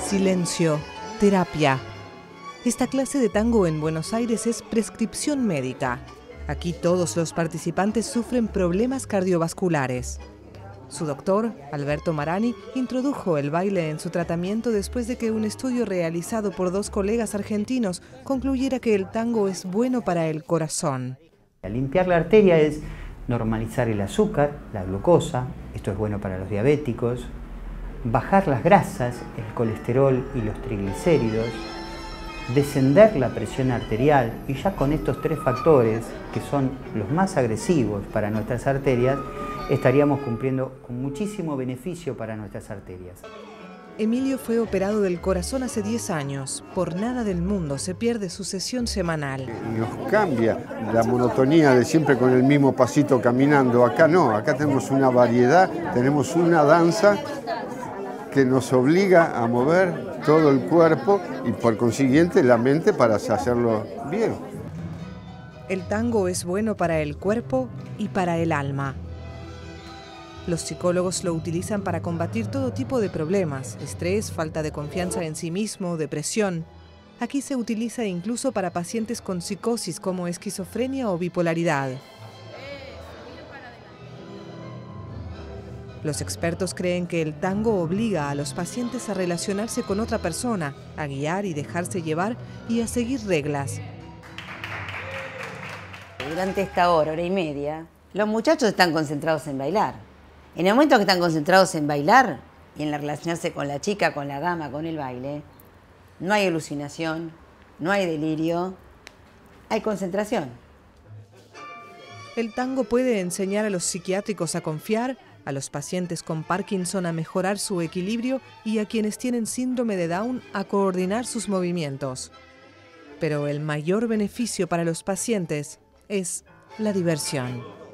silencio, terapia. Esta clase de tango en Buenos Aires es prescripción médica. Aquí todos los participantes sufren problemas cardiovasculares. Su doctor, Alberto Marani, introdujo el baile en su tratamiento después de que un estudio realizado por 2 colegas argentinos concluyera que el tango es bueno para el corazón. Limpiar la arteria es normalizar el azúcar, la glucosa, esto es bueno para los diabéticos, bajar las grasas, el colesterol y los triglicéridos, descender la presión arterial, y ya con estos 3 factores, que son los más agresivos para nuestras arterias, estaríamos cumpliendo con muchísimo beneficio para nuestras arterias. Emilio fue operado del corazón hace 10 años. Por nada del mundo se pierde su sesión semanal. Nos cambia la monotonía de siempre con el mismo pasito caminando. Acá no, acá tenemos una variedad, tenemos una danza que nos obliga a mover todo el cuerpo y por consiguiente la mente para hacerlo bien. El tango es bueno para el cuerpo y para el alma. Los psicólogos lo utilizan para combatir todo tipo de problemas: estrés, falta de confianza en sí mismo, depresión. Aquí se utiliza incluso para pacientes con psicosis como esquizofrenia o bipolaridad. Los expertos creen que el tango obliga a los pacientes a relacionarse con otra persona, a guiar y dejarse llevar y a seguir reglas. Durante esta hora y media, los muchachos están concentrados en bailar. En el momento que están concentrados en bailar y en relacionarse con la chica, con la dama, con el baile, no hay alucinación, no hay delirio, hay concentración. El tango puede enseñar a los psiquiátricos a confiar, a los pacientes con Parkinson a mejorar su equilibrio y a quienes tienen síndrome de Down a coordinar sus movimientos. Pero el mayor beneficio para los pacientes es la diversión.